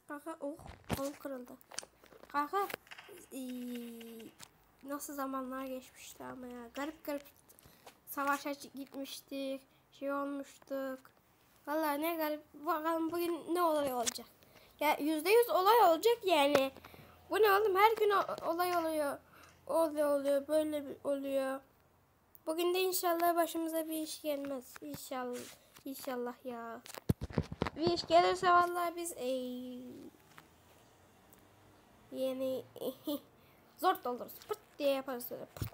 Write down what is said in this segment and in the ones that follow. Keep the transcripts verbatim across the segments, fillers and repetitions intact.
Kanka oh kolum kırıldı. Kanka ee, nasıl zamanlar geçmişti ama ya. Garip garip savaşa gitmiştik. Şey olmuştuk. Vallahi ne garip. Bakalım bugün ne olay olacak. Ya yüzde yüz olay olacak yani. Bu ne oğlum, her gün olay oluyor. Oluyor oluyor böyle oluyor. Bugün de inşallah başımıza bir iş gelmez. İnşallah. İnşallah ya. Bir iş gelirse vallahi biz ey, yeni zor doldururuz. Pırt diye yaparız öyle. Pırt.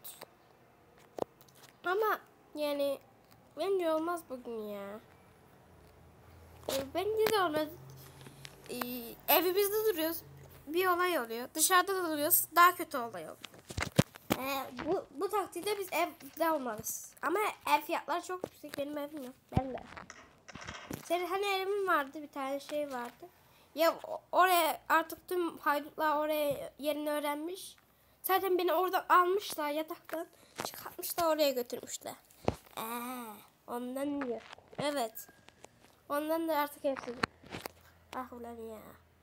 Ama yani bence olmaz bugün ya. E, bence de olmaz. E, evimizde duruyoruz. Bir olay oluyor. Dışarıda da duruyoruz. Daha kötü olay oluyor. E, bu, bu takdirde biz evde olmalıyız. Ama ev fiyatları çok yüksek. Benim evim yok. Ben de. Senin hani evin vardı, bir tane şey vardı. Ya oraya artık tüm haydutlar oraya yerini öğrenmiş. Zaten beni oradan almışlar, yataktan çıkartmışlar, oraya götürmüşler. Eee, ondan diyor. Evet. Ondan da artık hepsi. Ah ulan ya.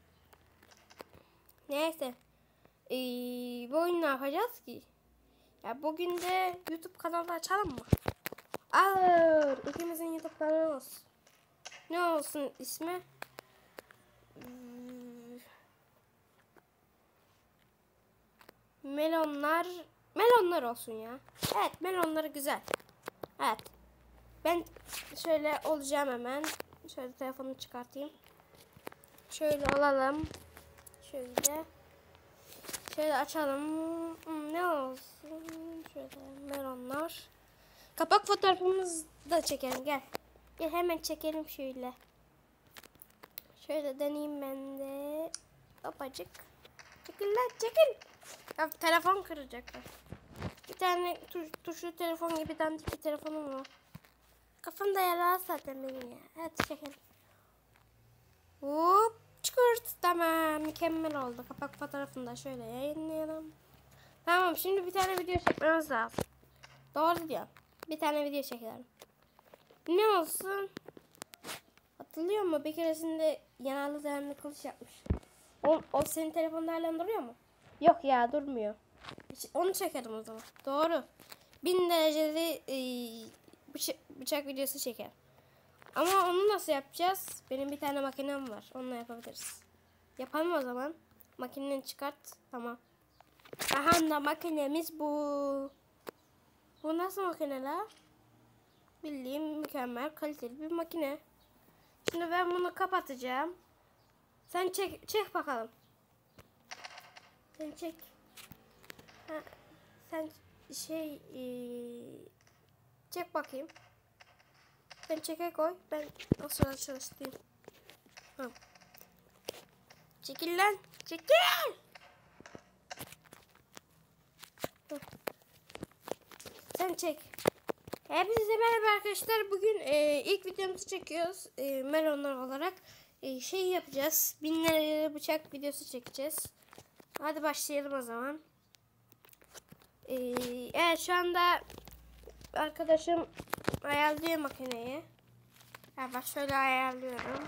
Neyse. Ee, bu oyunu ne yapacağız ki? Ya bugün de YouTube kanalı açalım mı? Alır. İkimizin YouTube kanalı olsun. Ne olsun ismi? Melonlar. Melonlar olsun ya. Evet, melonları güzel. Evet. Ben şöyle olacağım hemen. Şöyle telefonu çıkartayım. Şöyle alalım. Şöyle. Şöyle açalım. Hmm, ne olsun? Şöyle melonlar. Kapak fotoğrafımızı da çekelim. Gel. Gel hemen çekelim şöyle. Şöyle deneyeyim ben de. Hopacık. Çekil lan çekil. Ya telefon kıracaklar. Bir tane tuş, tuşlu telefon gibi dandik bir telefonum var. Kafamda yaralı zaten benim ya. Hadi çekelim. Hop çıkart. Tamam, mükemmel oldu. Kapak fotoğrafını da şöyle yayınlayalım. Tamam, şimdi bir tane video çekmemiz lazım. Doğru diyor. Bir tane video çekelim. Ne olsun? Hatırlıyor musun? Bir keresinde yanarlı dayanımlı kılıç yapmış. O, o senin telefonda halen duruyor mu? Yok ya, durmuyor. Onu çekelim o zaman. Doğru. Bin dereceli e, bıçak, bıçak videosu çeker. Ama onu nasıl yapacağız? Benim bir tane makinem var. Onunla yapabiliriz. Yapalım o zaman. Makineni çıkart. Tamam. Aha da makinemiz bu. Bu nasıl makine la? Bildiğim mükemmel kaliteli bir makine. Şimdi ben bunu kapatacağım. Sen çek, çek bakalım. Sen çek. Ha, sen şey ee, çek bakayım. Sen çeke koy. Ben o sırada çalıştırayım. Tamam. Çekil lan. Çekil. Hı. Sen çek. Hepinize merhaba arkadaşlar. Bugün e, ilk videomuzu çekiyoruz. E, melonlar olarak. E, şey yapacağız. Bin liralık bıçak videosu çekeceğiz. Hadi başlayalım o zaman. E, evet, şu anda arkadaşım ayarlıyor makineyi. Ya bak şöyle ayarlıyorum.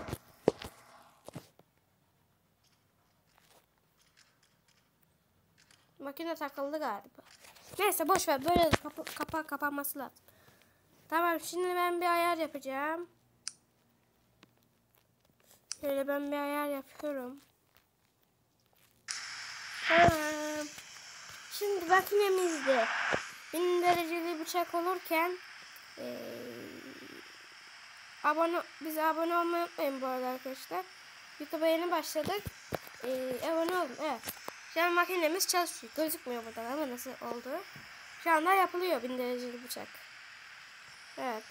Makine takıldı galiba. Neyse boş ver, böyle kapa kapağı kapanması lazım. Tamam, şimdi ben bir ayar yapacağım. Şöyle ben bir ayar yapıyorum. Tamam. Şimdi makinemizde bin dereceli bıçak olurken ee, abone bize abone olmayı unutmayın bu arada arkadaşlar. YouTube'a yeni başladık. Ee, abone olun. Evet. Şu an makinemiz çalışıyor. Gözükmüyor burada ama nasıl oldu. Şu anda yapılıyor bin dereceli bıçak. Evet.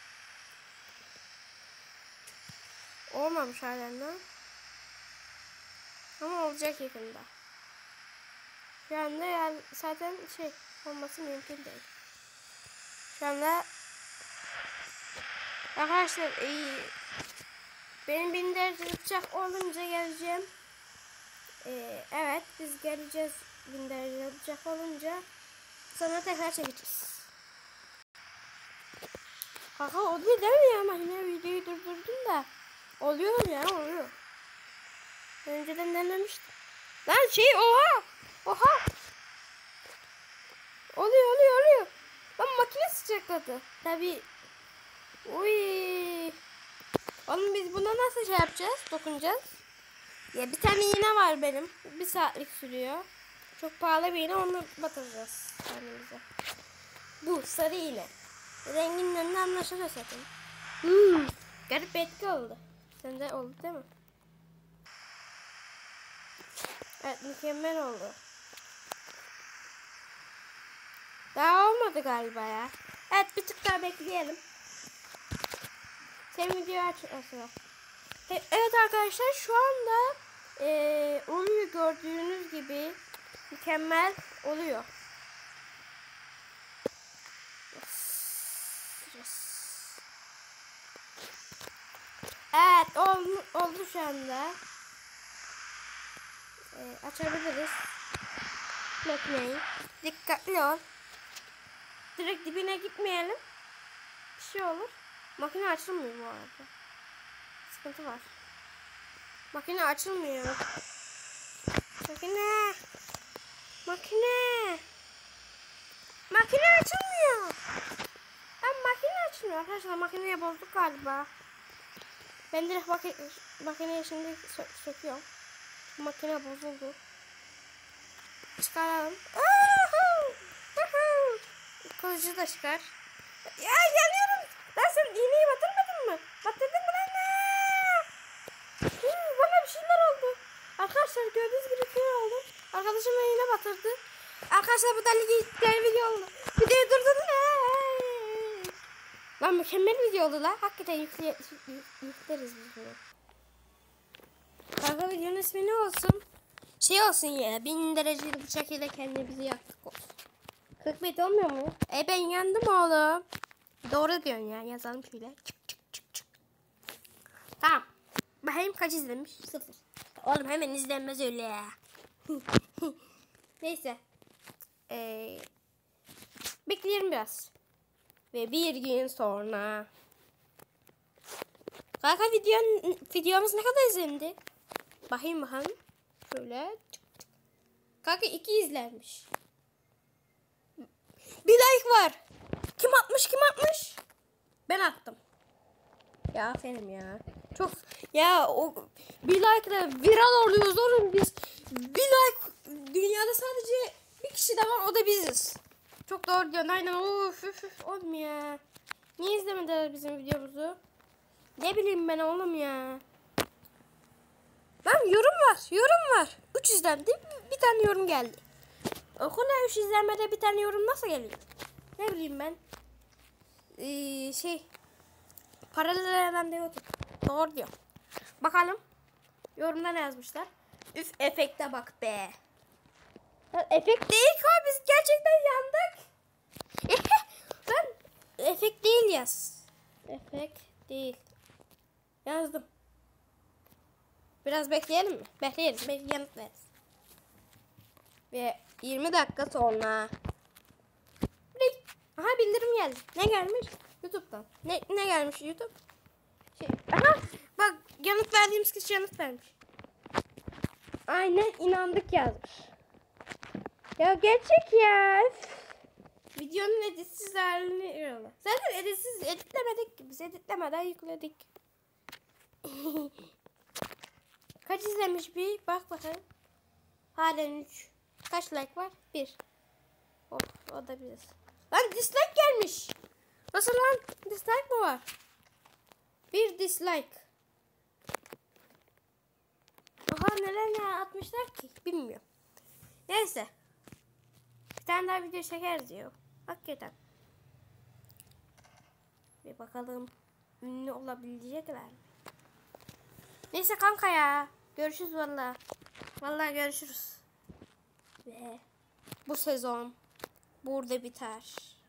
Olmamış halen de. Ama olacak yakında. Şu anda yani zaten şey olması mümkün değil. Şu anda arkadaşlar iyi. Benim bin dereceli bıçak olunca geleceğim. Ee, evet biz geleceğiz bin dereceli bıçak olunca. Sonra tekrar çekeceğiz. Kaka oluyor değil mi ya? Makine videoyu durdurdum da. Oluyor ya, oluyor. Ben önceden denemiştim. Lan şey oha. Oha. Oluyor oluyor oluyor. Lan makine sıcakladı. Tabii. Uy. Oğlum biz buna nasıl şey yapacağız? Dokunacağız. Ya bir tane iğne var benim. Bir saatlik sürüyor. Çok pahalı bir iğne, onu batıracağız kendimize. Bu sarı iğne. Renginden de anlaşılıyor zaten. Hmm. Garip bir etki oldu. Sende oldu değil mi? Evet, mükemmel oldu. Daha olmadı galiba ya. Evet, bir tık daha bekleyelim. Sen videoyu aç mesela. Evet arkadaşlar, şu anda ee, oluyor, gördüğünüz gibi mükemmel oluyor. Evet, oldu, oldu şu anda. Ee, açabiliriz. Makineyi. Dikkatli ol. Direkt dibine gitmeyelim. Bir şey olur. Makine açılmıyor bu arada. Sıkıntı var. Makine açılmıyor. Makine. Makine. Makine açılmıyor. Ben makine açılmıyor. Arkadaşlar makineyi bozduk galiba. Ben direkt makine, makineyi şimdi sö söküyorum. Makine bozuldu. Çıkaralım. Kılıcı da çıkar. Ya yanıyorum. Lan sen iğneyi batırmadın mı? Batırdın mı lan? Hmm, bana bir şeyler oldu. Arkadaşlar gördüğünüz gibi bir şey oldu. Arkadaşım iğne batırdı. Arkadaşlar bu deli video oldu. Videoyu durdurun. Lan mükemmel video oldu lan. Hakikaten yükle, yükleriz biz bunu. Kanka videonun ismi ne olsun? Şey olsun ya. Bin dereceli bıçak ile kendimizi yaktık olsun. kırk bir olmuyor mu? E ben yandım oğlum. Doğru diyorsun ya. Yazalım şöyle. Çık çık çık çık. Tamam. Bakayım kaç izlemiş? Sıfır. Oğlum hemen izlenmez öyle ya. Neyse. Ee, bekleyelim biraz. Ve bir gün sonra. Kanka videonun, videomuz ne kadar izlendi? Bakayım bakalım. Şöyle. Kanka iki izlenmiş. Bir like var. Kim atmış kim atmış? Ben attım. Ya aferin ya. Çok ya o bir like ile viral oluyoruz oğlum biz. Bir like dünyada sadece bir kişi de var, o da biziz. Çok doğru diyorsun aynen. Uf uf uf oğlum ya. Niye izlemediler bizim videomuzu? Ne bileyim ben oğlum ya. Lan yorum var yorum var. üç izlendi, bir tane yorum geldi. Okula üç izlenmede bir tane yorum nasıl geliyor? Ne bileyim ben. Ee, şey paralel de YouTube. Doğru diyor. Bakalım. Yorumda ne yazmışlar? Üf efekte bak be. Lan efekt değil ki o, biz gerçekten yandık. Lan efekt değil yaz. Efekt değil. Yazdım. Biraz bekleyelim mi? Bekleyelim. Belki yanıt veririz. Ve yirmi dakika sonra. Aha bildirim geldi. Ne gelmiş? YouTube'dan. Ne ne gelmiş YouTube? Şey, aha bak yanıt verdiğimiz kişi yanıt vermiş. Aynen inandık yazmış. Ya gerçek ya. Videonun editsiz halini yolla. Zaten editsiz editlemedik ki. Biz editlemeden yükledik. Kaç izlemiş bir bak bakalım. Halen üç. Kaç like var? bir. Hop o da biraz. Lan dislike gelmiş. Nasıl lan? Dislike mi var? Bir dislike. Oha neler ne atmışlar ki? Bilmiyorum. Neyse. Bir tane daha video çekeriz diyor. Hakikaten. Bir bakalım. Ünlü olabilecekler mi? Neyse kanka ya. Görüşürüz valla. Valla görüşürüz. Ve bu sezon burada biter.